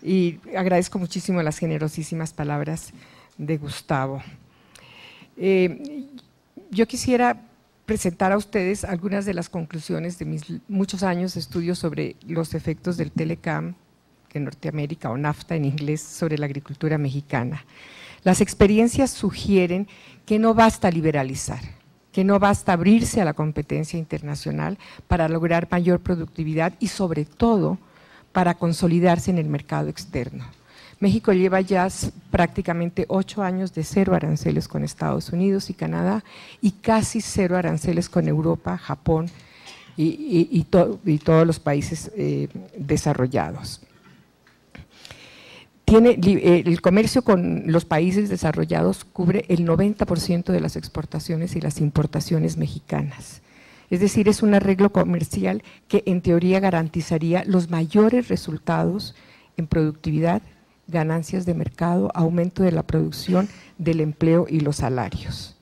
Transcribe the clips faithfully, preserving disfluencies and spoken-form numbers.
y agradezco muchísimo las generosísimas palabras de Gustavo. Eh, yo quisiera presentar a ustedes algunas de las conclusiones de mis muchos años de estudio sobre los efectos del Telecam en Norteamérica, o NAFTA en inglés, sobre la agricultura mexicana. Las experiencias sugieren que no basta liberalizar, que no basta abrirse a la competencia internacional para lograr mayor productividad y sobre todo para consolidarse en el mercado externo. México lleva ya prácticamente ocho años de cero aranceles con Estados Unidos y Canadá y casi cero aranceles con Europa, Japón y, y, y, to, y todos los países eh, desarrollados. Tiene, el comercio con los países desarrollados cubre el noventa por ciento de las exportaciones y las importaciones mexicanas. Es decir, es un arreglo comercial que en teoría garantizaría los mayores resultados en productividad, ganancias de mercado, aumento de la producción, del empleo y los salarios.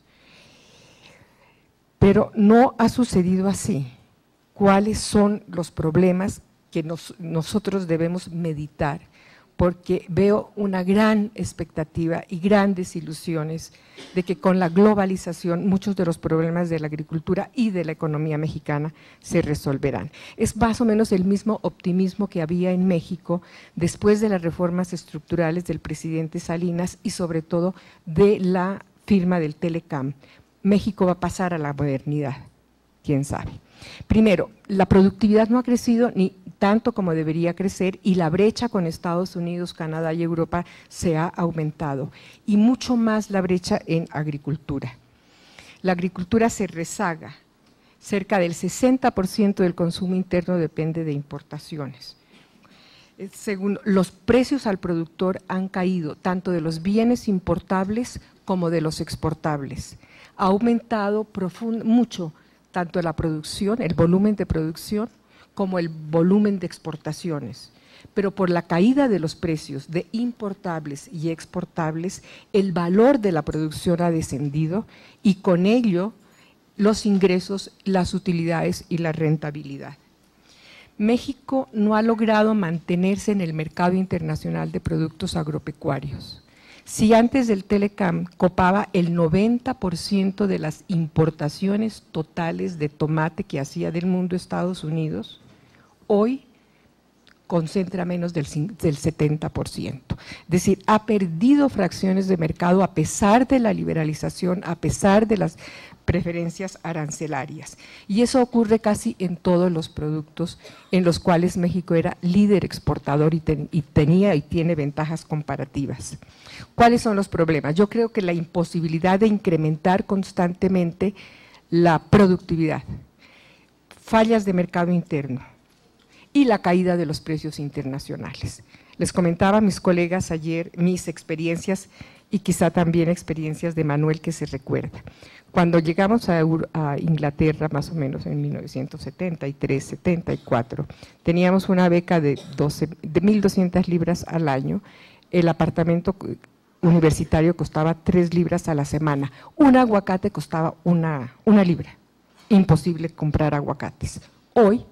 Pero no ha sucedido así. ¿Cuáles son los problemas que nos, nosotros debemos meditar? Porque veo una gran expectativa y grandes ilusiones de que con la globalización muchos de los problemas de la agricultura y de la economía mexicana se resolverán. Es más o menos el mismo optimismo que había en México después de las reformas estructurales del presidente Salinas y sobre todo de la firma del Telecam. México va a pasar a la modernidad, quién sabe. Primero, la productividad no ha crecido ni tanto como debería crecer y la brecha con Estados Unidos, Canadá y Europa se ha aumentado y mucho más la brecha en agricultura. La agricultura se rezaga, cerca del sesenta por ciento del consumo interno depende de importaciones. Según los precios al productor han caído tanto de los bienes importables como de los exportables. Ha aumentado profund- mucho tanto la producción, el volumen de producción, como el volumen de exportaciones. Pero por la caída de los precios de importables y exportables, el valor de la producción ha descendido y con ello los ingresos, las utilidades y la rentabilidad. México no ha logrado mantenerse en el mercado internacional de productos agropecuarios. Si antes del Telecam copaba el noventa por ciento de las importaciones totales de tomate que hacía del mundo Estados Unidos, hoy concentra menos del, del setenta por ciento. Es decir, ha perdido fracciones de mercado a pesar de la liberalización, a pesar de las preferencias arancelarias. Y eso ocurre casi en todos los productos en los cuales México era líder exportador y, ten, y tenía y tiene ventajas comparativas. ¿Cuáles son los problemas? Yo creo que la imposibilidad de incrementar constantemente la productividad, fallas de mercado interno y la caída de los precios internacionales. Les comentaba a mis colegas ayer mis experiencias y quizá también experiencias de Manuel que se recuerda. Cuando llegamos a, a Inglaterra, más o menos en mil novecientos setenta y tres, setenta y cuatro, teníamos una beca de, de mil doscientas libras al año, el apartamento universitario costaba tres libras a la semana, un aguacate costaba una, una libra, imposible comprar aguacates. Hoy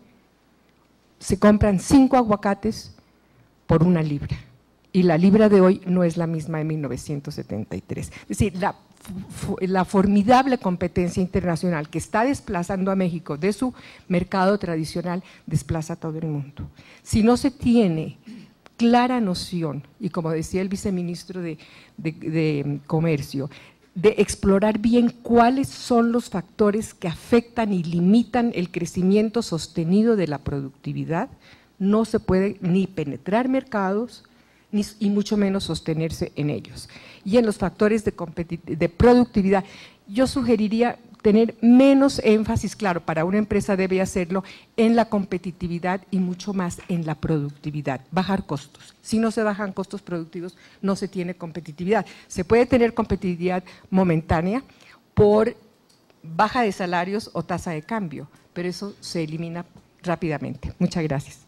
se compran cinco aguacates por una libra y la libra de hoy no es la misma de mil novecientos setenta y tres. Es decir, la, la formidable competencia internacional que está desplazando a México de su mercado tradicional desplaza a todo el mundo. Si no se tiene clara noción, y como decía el viceministro de, de, de Comercio, de explorar bien cuáles son los factores que afectan y limitan el crecimiento sostenido de la productividad, no se puede ni penetrar mercados ni, y mucho menos sostenerse en ellos. Y en los factores de, de productividad, yo sugeriría tener menos énfasis, claro, para una empresa debe hacerlo en la competitividad y mucho más en la productividad, bajar costos. Si no se bajan costos productivos, no se tiene competitividad. Se puede tener competitividad momentánea por baja de salarios o tasa de cambio, pero eso se elimina rápidamente. Muchas gracias.